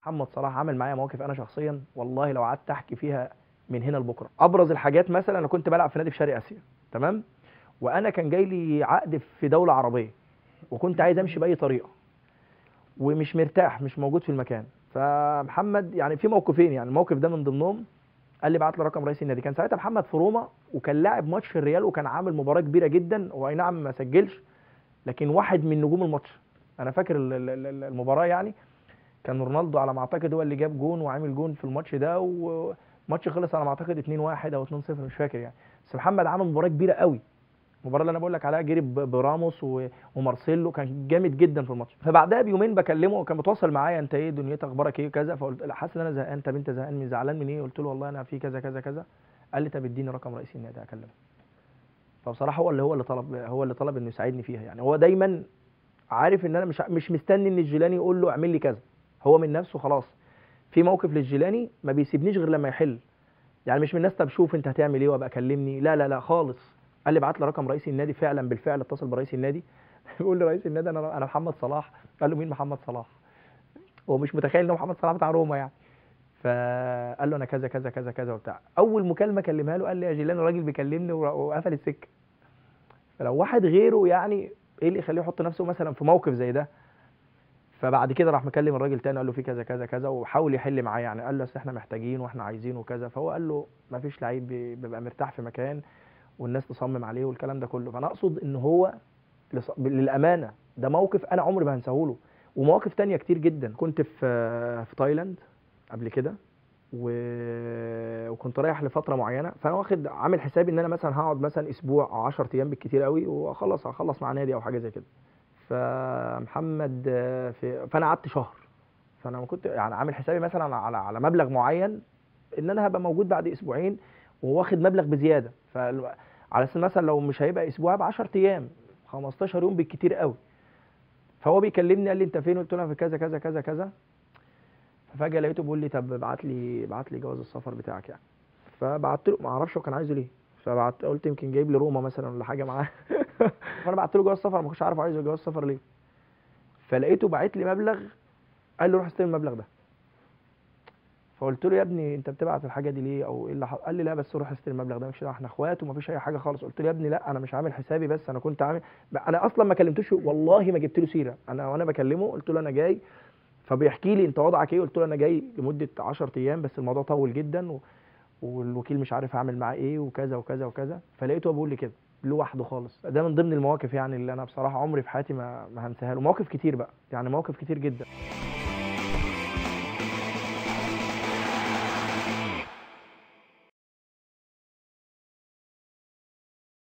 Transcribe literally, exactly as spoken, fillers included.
محمد صلاح عمل معايا مواقف انا شخصيا والله لو قعدت احكي فيها من هنا لبكره. ابرز الحاجات مثلا انا كنت بلعب في نادي في شرق اسيا، تمام، وانا كان جاي لي عقد في دوله عربيه وكنت عايز امشي باي طريقه ومش مرتاح، مش موجود في المكان. فمحمد يعني في موقفين، يعني الموقف ده من ضمنهم، قال لي بعت لي رقم رئيس النادي. كان ساعتها محمد في روما وكان لاعب ماتش في الريال وكان عامل مباراه كبيره جدا، واي نعم ما سجلش لكن واحد من نجوم الماتش. انا فاكر ال- ال- ال- المباراه يعني كان رونالدو على ما اعتقد هو اللي جاب جون وعامل جون في الماتش ده، وماتش خلص على ما اعتقد اتنين واحد او اتنين صفر مش فاكر يعني. بس محمد عمل مباراه كبيره قوي، المباراه اللي انا بقول لك عليها جري ب- براموس و- ومارسيلو، كان جامد جدا في الماتش. فبعدها بيومين بكلمه وكان متواصل معايا، انت ايه دنيتك اخبارك ايه كذا، فقلت له حاسس ان انا زهقان. طب انت زهقان من زعلان من ايه؟ قلت له والله انا في كذا كذا كذا. قال لي طب اديني رقم رئيس النادي اكلمه. فبصراحه هو اللي هو اللي طلب هو اللي طلب انه يساعدني فيها. يعني هو دايما عارف ان انا مش مش مستني ان الجيلاني يقول له اعمل لي كذا، هو من نفسه خلاص في موقف للجيلاني ما بيسيبنيش غير لما يحل. يعني مش من الناس طب شوف انت هتعمل ايه وابقى كلمني، لا لا لا خالص. قال لي بعت لي رقم رئيس النادي، فعلا بالفعل اتصل برئيس النادي بيقول لي رئيس النادي انا انا محمد صلاح. قال له مين محمد صلاح؟ هو مش متخيل ان هو محمد صلاح بتاع روما يعني. فقال له انا كذا كذا كذا كذا وبتاع. اول مكالمه كلمها له قال لي يا جيلان الراجل بيكلمني ور- وقفل السكه. فلو واحد غيره يعني ايه اللي يخليه يحط نفسه مثلا في موقف زي ده؟ فبعد كده راح مكلم الراجل تاني قال له في كذا كذا كذا وحاول يحل معاه. يعني قال له اصل احنا محتاجين واحنا عايزين وكذا. فهو قال له ما فيش لعيب بي- بيبقى مرتاح في مكان والناس تصمم عليه والكلام ده كله. فانا اقصد ان هو لص- للامانه ده موقف انا عمري ما هنساه له. ومواقف تانية كتير جدا. كنت في في تايلاند قبل كده و... وكنت رايح لفتره معينه، فانا واخد عامل حسابي ان انا مثلا هقعد مثلا اسبوع او عشرة ايام بالكتير قوي واخلص هخلص مع نادي او حاجه زي كده. فمحمد آه، في فانا قعدت شهر. فانا ما كنت يعني عامل حسابي مثلا على على مبلغ معين ان انا هبقى موجود بعد اسبوعين وواخد مبلغ بزياده. ف على اساس مثلا لو مش هيبقى اسبوع هيبقى عشرة ايام خمستاشر يوم بالكتير قوي. فهو بيكلمني قال لي انت فين؟ قلت له انا في كذا كذا كذا كذا. ففجاه لقيته بيقول لي طب ابعت لي ابعت لي جواز السفر بتاعك يعني. فبعت له، ما اعرفش هو كان عايزه ليه. فبعت قلت يمكن جايب لي روما مثلا ولا حاجه معاه فانا بعت له جواز السفر، ما كنتش عارف عايزه جواز السفر ليه. فلقيته باعت لي مبلغ، قال لي روح استلم المبلغ ده. فقلت له يا ابني انت بتبعت الحاجه دي ليه او ايه اللي حصل؟ قال لي لا بس روح استلم المبلغ ده، مش احنا اخوات ومفيش اي حاجه خالص. قلت له يا ابني لا انا مش عامل حسابي، بس انا كنت عامل، انا اصلا ما كلمتوش والله، ما جبت له سيره. انا وانا بكلمه قلت له انا جاي، فبيحكي لي انت وضعك ايه؟ قلت له انا جاي لمده عشرة ايام بس الموضوع طول جدا و... والوكيل مش عارف اعمل معاه ايه وكذا وكذا وكذا. فلقيته بيقول لي كده لوحده خالص. ده من ضمن المواقف يعني اللي انا بصراحه عمري في حياتي ما ما هنساها له. مواقف كتير بقى يعني، مواقف كتير جدا.